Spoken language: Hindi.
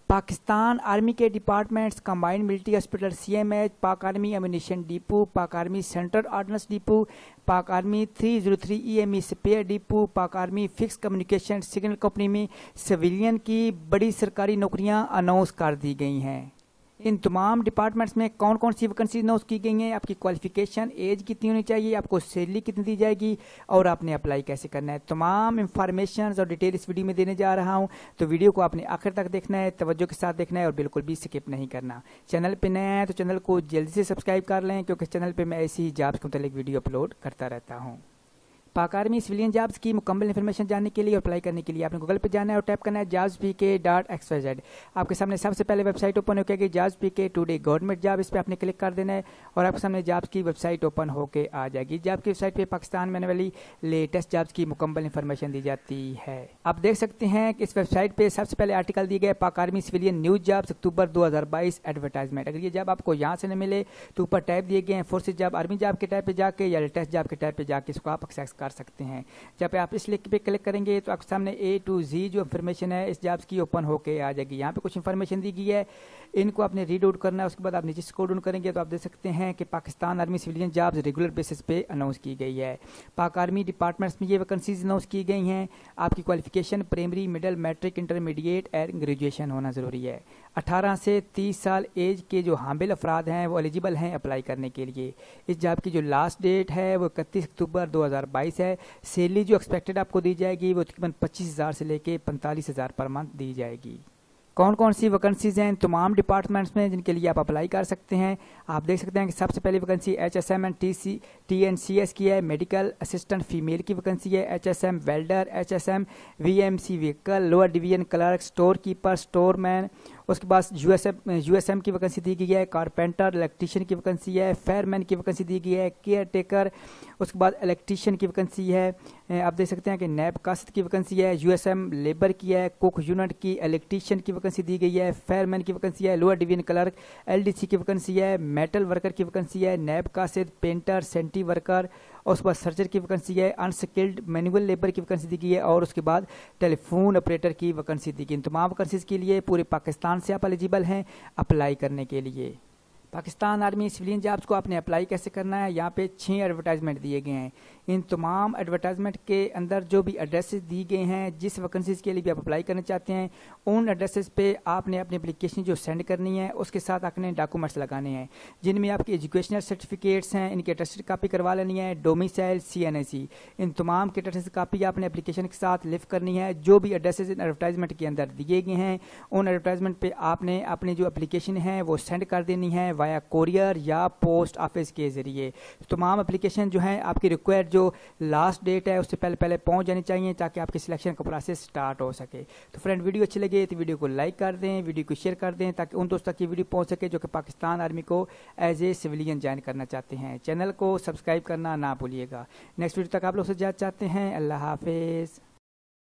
पाकिस्तान आर्मी के departments combined military hospital CMH, Pak army ammunition depot, Pak army central ordnance depot, Pak army 303 EME spare depot, Pak army fix communication signal company में सिविलियन की बड़ी सरकारी नौकरियां अनाउंस कर दी गई हैं। इन तमाम डिपार्टमेंट्स में कौन कौन सी वैकेंसी अनाउंस की गई हैं, आपकी क्वालिफिकेशन, एज कितनी होनी चाहिए, आपको सैलरी कितनी दी जाएगी और आपने अप्लाई कैसे करना है, तमाम इंफॉर्मेशन और डिटेल इस वीडियो में देने जा रहा हूं। तो वीडियो को आपने आखिर तक देखना है, तवज्जो के साथ देखना है और बिल्कुल भी स्किप नहीं करना। चैनल पर नए हैं तो चैनल को जल्दी से सब्सक्राइब कर लें, क्योंकि चैनल पर मैं ऐसी ही जॉब्स के मुतालिक वीडियो अपलोड करता रहता हूँ। पाक आर्मी सिविलियन जॉब्स की मुकम्मल इन्फॉर्मेशन जानने के लिए और अप्लाई करने के लिए आपने गूगल पर जाना है और टैप करना है jobspk.xyz। आपके सामने सबसे पहले वेबसाइट ओपन होकर jobspk टुडे गवर्नमेंट जॉब, इस पर आपने क्लिक कर देना है और आपके सामने जॉब्स की वेबसाइट ओपन होकर आ जाएगी। जॉब की वेबसाइट पर पाकिस्तान में आने वाली लेटेस्ट जॉब्स की मुकम्मल इन्फॉर्मेशन दी जाती है। आप देख सकते हैं कि इस वेबसाइट पर सबसे पहले आर्टिकल दिए गए Pak army civilian news jobs October 2022 advertisement. अगर ये जॉब आपको यहाँ से न मिले तो ऊपर टैब दिए गए हैं फोर्सेज जॉब, आर्मी जॉब के टैब पे जाके या लेटेस्ट जॉब के टैब पे जाके इसको आप एक्सेस कर सकते हैं। जब आप इस लिंक पे क्लिक करेंगे तो आपके सामने A to Z जो इन्फॉर्मेशन है इस जॉब्स की ओपन होके आ जाएगी। यहाँ पे कुछ इन्फॉर्मेशन दी गई है, इनको आपने रीड आउट करना है। उसके बाद आप नीचे स्क्रॉल डाउन करेंगे तो आप देख सकते हैं कि Pakistan army civilian jobs regular basis पे अनाउंस की गई है। पाक आर्मी डिपार्टमेंट्स में ये वैकेंसीज अनाउंस की गई हैं। आपकी qualification primary, middle, matric, intermediate and graduation होना जरूरी है। 18 से 30 साल एज के जो हामिल अफराद हैं वो एलिजिबल हैं अप्लाई करने के लिए। इस जॉब की जो लास्ट डेट है वो 31 अक्टूबर 2022 है। सैलरी जो एक्सपेक्टेड आपको दी जाएगी वो तकरीबन 25,000 से लेके 45,000 पर मंथ दी जाएगी। कौन कौन सी वैकेंसीज हैं इन तमाम डिपार्टमेंट्स में जिनके लिए आप अप्लाई कर सकते हैं, आप देख सकते हैं कि सबसे पहली वैकेंसी HSM एंड TNCS की है। मेडिकल असिस्टेंट फीमेल की वैकेंसी है। HSM welder, HSM VMC vehicle, lower division clerk, store keeper, store man. उसके बाद USM की वैकेंसी दी गई है। कारपेंटर, इलेक्ट्रीशियन की वैकेंसी है। फायरमैन की वैकेंसी दी गई है। केयर टेकर, उसके बाद इलेक्ट्रीशियन की वैकेंसी है। आप देख सकते हैं कि नैब कास्ट की वैकेंसी है। USM लेबर की है। कुक यूनिट की, इलेक्ट्रीशियन की वैकेंसी दी गई है। फायरमैन की वैकेंसी है। लोअर डिवीजन क्लर्क LDC की वैकेंसी है। मेटल वर्कर की वैकेंसी है। नैब कास्ट, पेंटर, सेंटी वर्कर और उसके बाद सर्जर की वैकेंसी है। अनस्किल्ड मैनुअल लेबर की वैकेंसी दी गई है और उसके बाद टेलीफोन ऑपरेटर की वैकेंसी दी गई। इन तमाम वैकेंसीज के लिए पूरे पाकिस्तान से आप एलिजिबल हैं अप्लाई करने के लिए। पाकिस्तान आर्मी सिविलियन जॉब्स को आपने अप्लाई कैसे करना है, यहाँ पे 6 एडवर्टाइजमेंट दिए गए हैं। इन तमाम एडवर्टाइजमेंट के अंदर जो भी एड्रेसेस दी गए हैं, जिस वैकेंसीज के लिए भी आप अप्लाई करना चाहते हैं, उन एड्रेसेस पे आपने अपनी एप्लीकेशन जो सेंड करनी है उसके साथ आपने डॉक्यूमेंट्स लगाने हैं, जिनमें आपकी एजुकेशनल सर्टिफिकेट्स हैं, इनकी अटेस्टेड कापी करवा लेनी है। डोमिसाइल, CNIC, इन तमाम की अटेस्टेड कापी आपने एप्लीकेशन के साथ लिव करनी है। जो भी एड्रेसेस इन एडवर्टाइजमेंट के अंदर दिए गए हैं उन एडवर्टाइजमेंट पे आपने अपनी जो एप्लीकेशन है वो सेंड कर देनी है वाया कोरियर या पोस्ट ऑफिस के जरिए। तमाम एप्लीकेशन जो है आपकी रिक्वायर्ड जो लास्ट डेट है उससे पहले पहले पहुंच जानी चाहिए ताकि आपकी सिलेक्शन का प्रोसेस स्टार्ट हो सके। तो फ्रेंड, वीडियो अच्छी लगे तो वीडियो को लाइक कर दें, वीडियो को शेयर कर दें ताकि उन दोस्तों तक ये वीडियो पहुंच सके जो कि पाकिस्तान आर्मी को एज ए सिविलियन ज्वाइन करना चाहते हैं। चैनल को सब्सक्राइब करना ना भूलिएगा। नेक्स्ट वीडियो तक आप लोग से जाना चाहते हैं। अल्लाह हाफिज़।